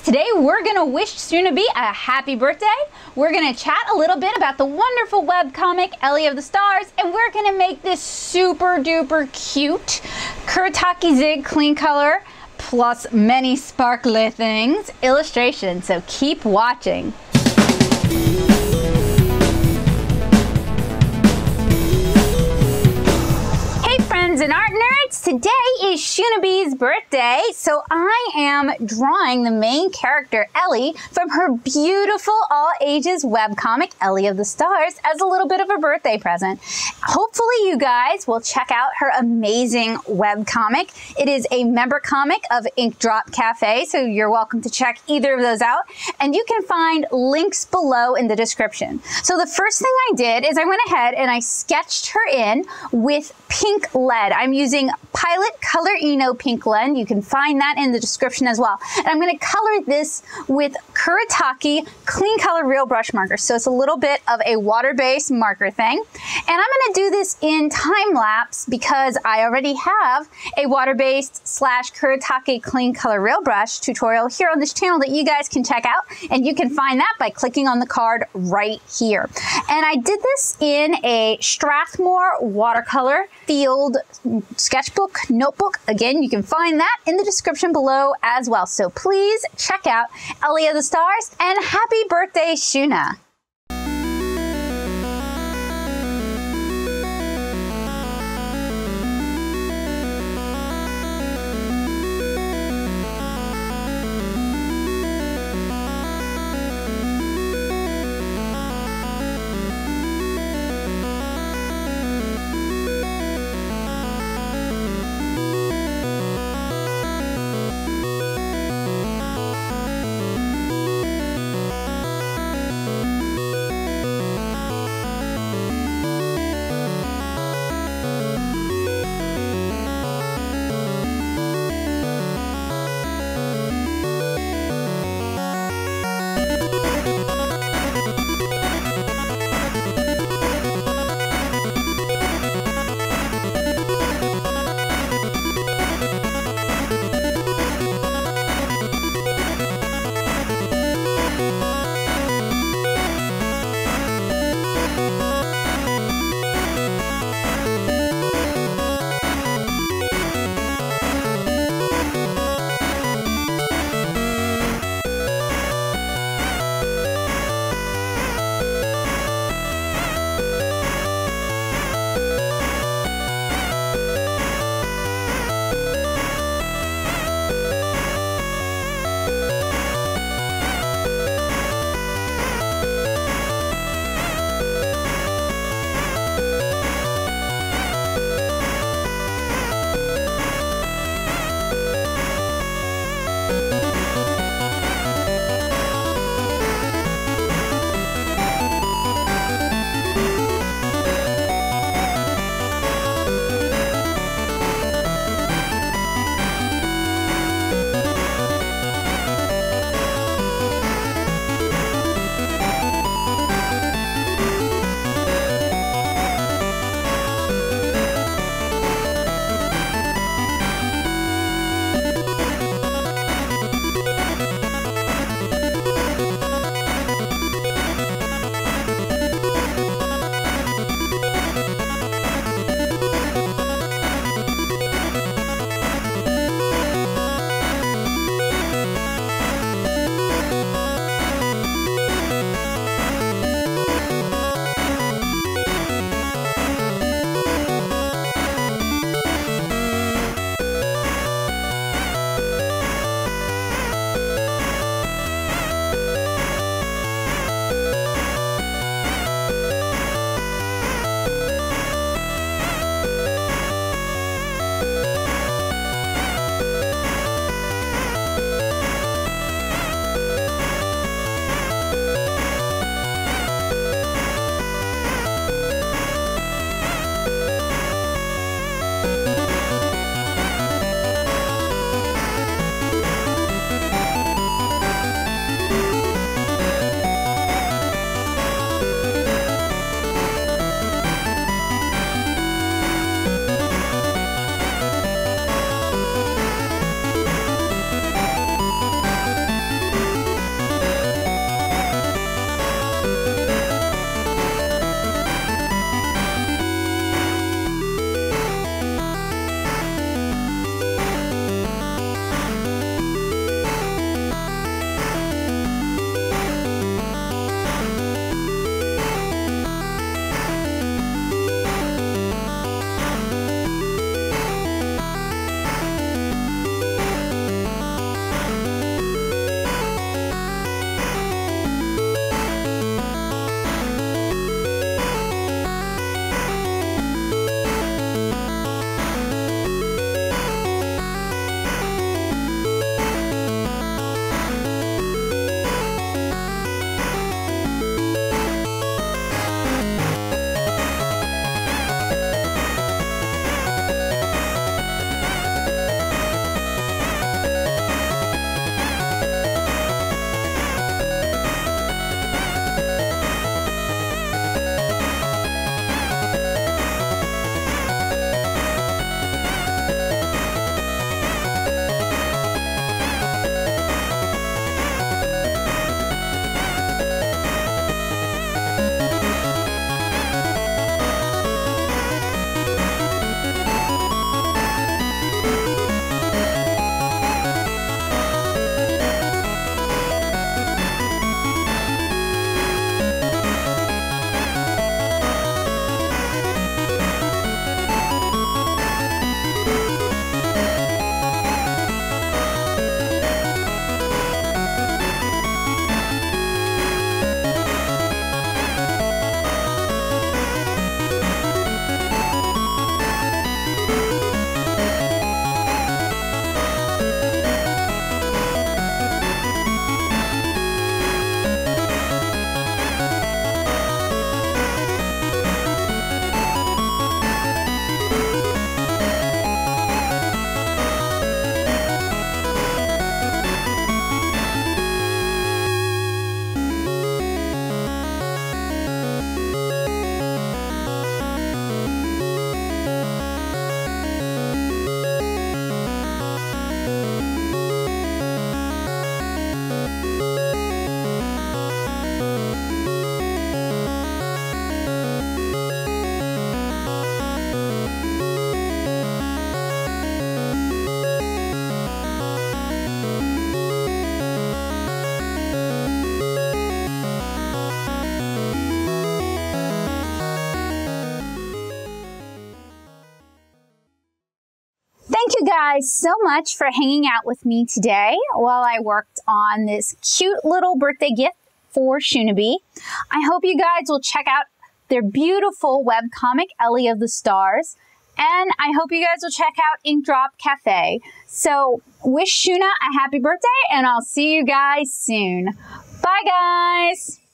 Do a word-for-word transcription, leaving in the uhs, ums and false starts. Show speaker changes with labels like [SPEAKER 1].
[SPEAKER 1] Today we're gonna wish Shoona a happy birthday. We're gonna chat a little bit about the wonderful webcomic Ellie of the Stars, and we're gonna make this super duper cute Kuretake Zig clean color plus many sparkly things illustration. So keep watching. And art nerds, today is Shoona Bee's birthday, so I am drawing the main character Ellie from her beautiful all ages webcomic Ellie of the Stars as a little bit of a birthday present. Hopefully you guys will check out her amazing webcomic. It is a member comic of Ink Drop Cafe, so you're welcome to check either of those out, and you can find links below in the description. So the first thing I did is I went ahead and I sketched her in with pink lead. I'm using Pilot Color Eno Pink Lead. You can find that in the description as well. And I'm going to color this with Kuretake Clean Color Real Brush Markers. So it's a little bit of a water-based marker thing. And I'm going to do this in time lapse because I already have a water-based slash Kuretake Clean Color Real Brush tutorial here on this channel that you guys can check out. And you can find that by clicking on the card right here. And I did this in a Strathmore watercolor field sketchbook notebook. Again, you can find that in the description below as well. So please check out Ellie of the Stars, and happy birthday, Shoona. guys so much for hanging out with me today while I worked on this cute little birthday gift for Shoona. I hope you guys will check out their beautiful webcomic, Ellie of the Stars. And I hope you guys will check out Ink Drop Cafe. So wish Shoona a happy birthday, and I'll see you guys soon. Bye, guys.